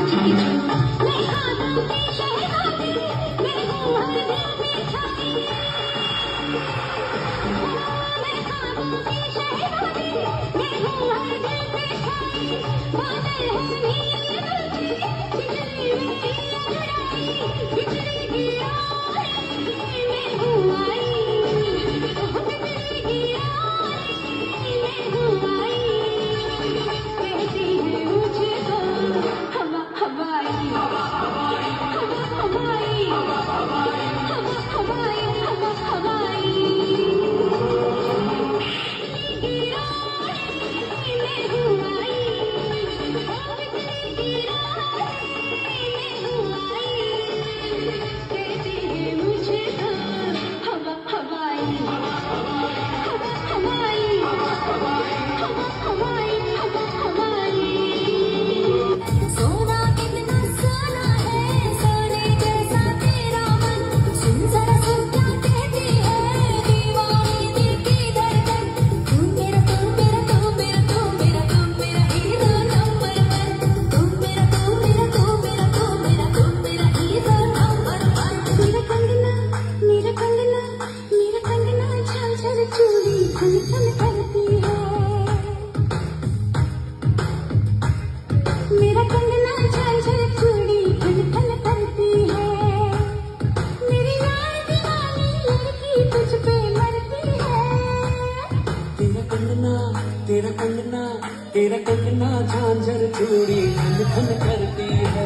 तेरा कंगना झांझर चूड़ी खन खन करती है।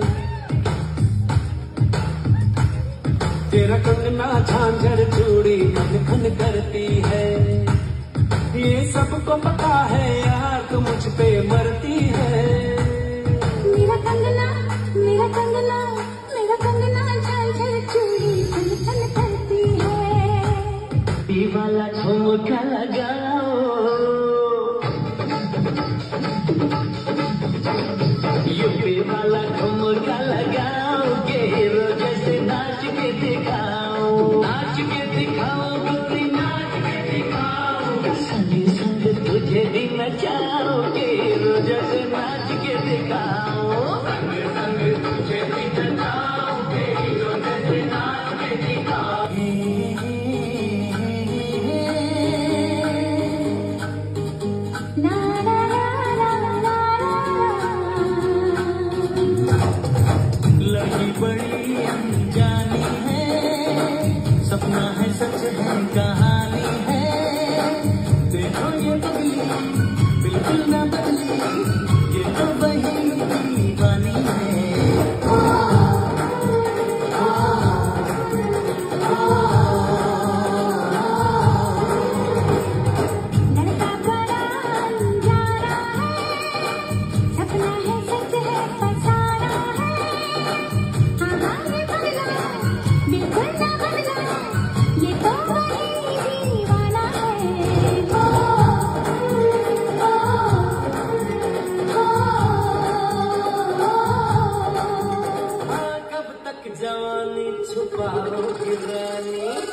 तेरा कंगना झांझर चूड़ी खन खन करती है। ये सबको पता है यार तू मुझ पे मरती है। मेरा कंगना मेरा कंगना मेरा कंगना झांझर चूड़ी खन खन करती है। ये वाला झुमका लगाओ, यूपी वाला झुमका लगाओ, हीरो जैसे नाच के दिखाओ, नाच के दिखाओ गोरी नाच के दिखाओ, संग संग तुझे भी नचाओ, हीरो जैसे नाच के दिखाओ, संग संग तुझे भी नचाओ, हीरो जैसे नाच के दिखाओ। बड़ी अनजानी है, सपना है सच है कहानी है, देखो ये बदली बिल्कुल ना बदली, ये तो वही दीवानी है। लड़का बड़ा अनजाना है, सपना है सच है फसाना है, बिल्कुल ना बदला, ये तो वही दीवाना है। कब तक जवानी छुपाओगी रानी।